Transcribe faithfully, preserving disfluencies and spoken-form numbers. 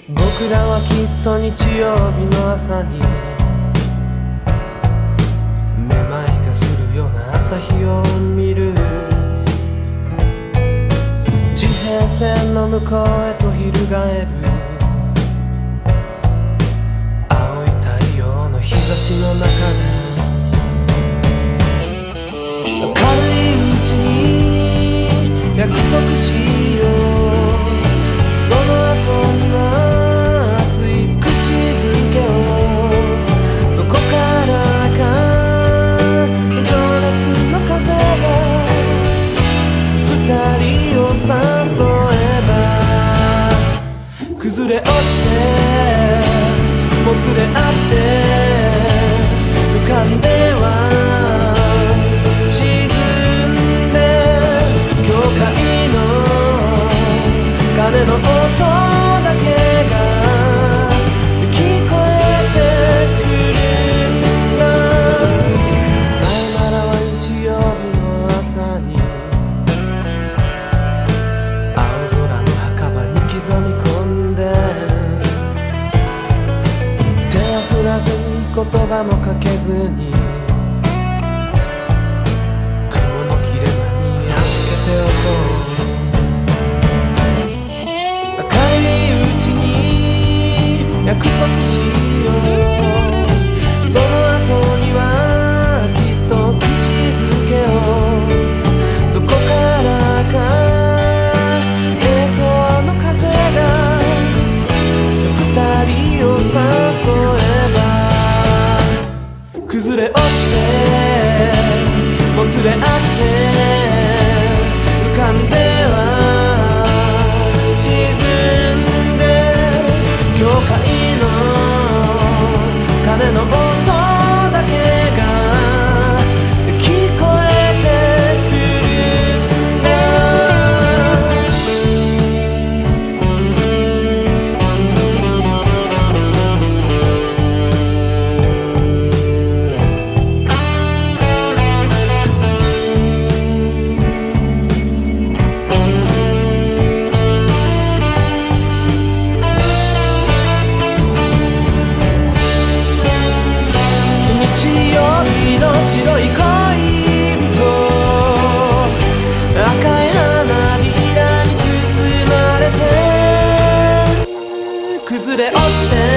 僕らはきっと日曜日の朝にめまいがするような朝日を見る。地平線の向こうへと翻る青い太陽の日差しの中で明るいうちに約束しよう。その後には熱い口づけをどこからか情熱の風が二人を誘えば崩れ落ちてもつれ合って浮かんでは沈んで教会の鐘の音だけが聞こえてくるんだ。さよならは日曜日の朝に青空の墓場に刻み込んで手を振らずに言葉もかけずに雲の切れ間に預けておこう。約束しよう。その後にはきっと口づけをどこからか栄光の風が二人を誘えば崩れ落ちてもつれ合って浮かんでは沈んで教会鐘の音だけが聞こえてくるんだ。日曜日の白い恋人赤い花びらに包まれて崩れ落ちて